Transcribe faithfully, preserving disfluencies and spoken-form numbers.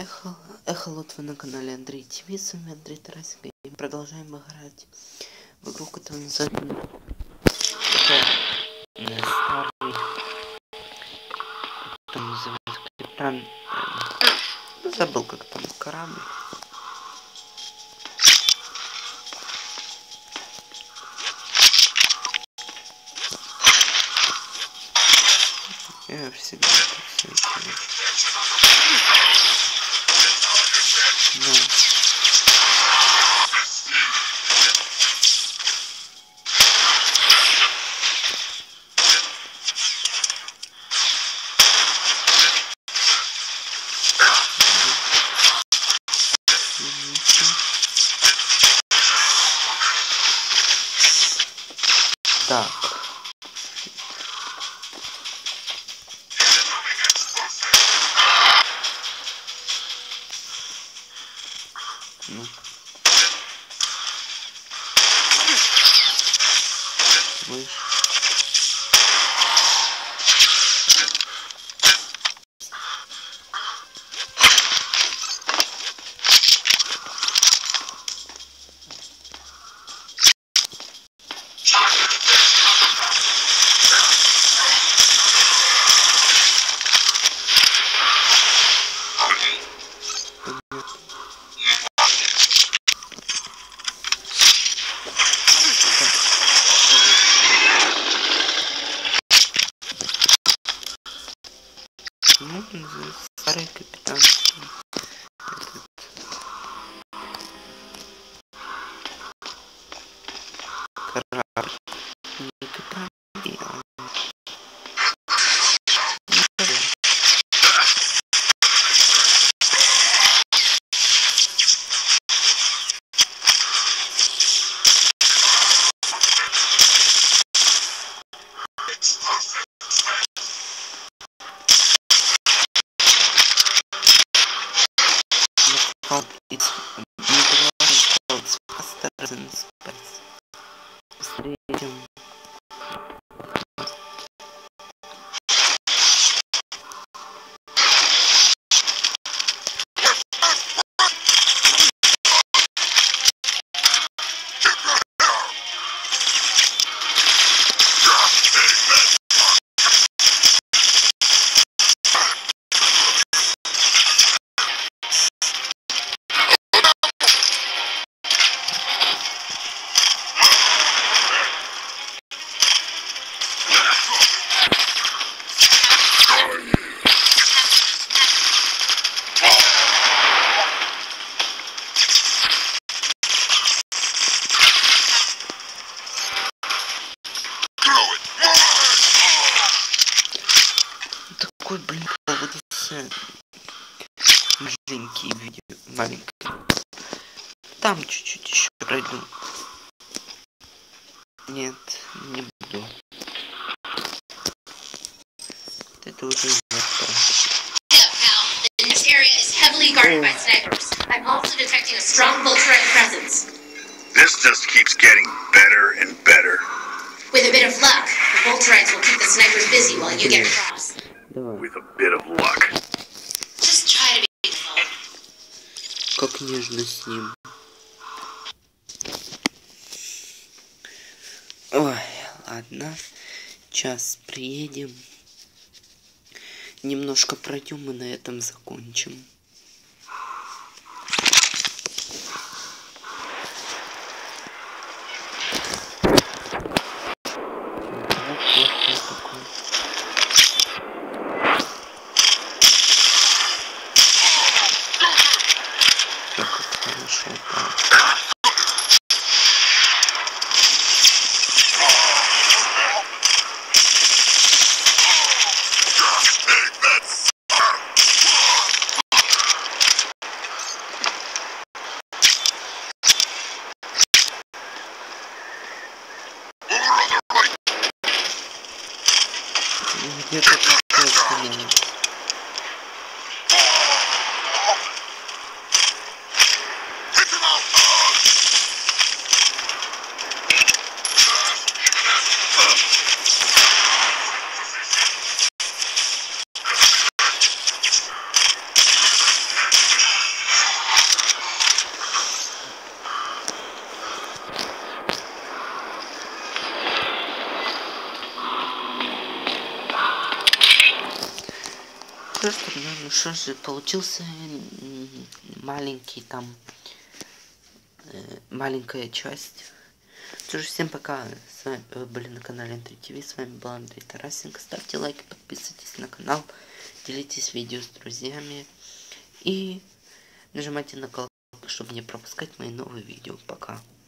Эхо, Эхо Лот, вы на канале Андрей ТВ, с вами Андрей Тарасик, и мы продолжаем играть в игру, которая называется старый, как там называется, капитан, ну, забыл, как там корабль. Я всегда так все это. Да. Так. Ну. Слышь. Ну, старый капитан. Этот. Корабль. Не корабль, а... It's called faster than space. Быстрее, чем... Такой, блин, вот все маленькие видео, маленькие. Там чуть-чуть еще пройду. Нет, не буду. Это уже завтра. This just keeps getting better and better. With a bit of luck, the Volterites will keep the snipers busy while you get across. With a bit of luck. Just try to be calm. Как нежно с ним. Ой, ладно. Сейчас приедем. Немножко пройдем и на этом закончим. Где-то как-то остановится. что, ну что же, получился маленький там, э, маленькая часть. Что же, всем пока. С вами вы были на канале Андрей ТВ. С вами был Андрей Тарасенко. Ставьте лайки, подписывайтесь на канал, делитесь видео с друзьями и нажимайте на колокольчик, чтобы не пропускать мои новые видео. Пока.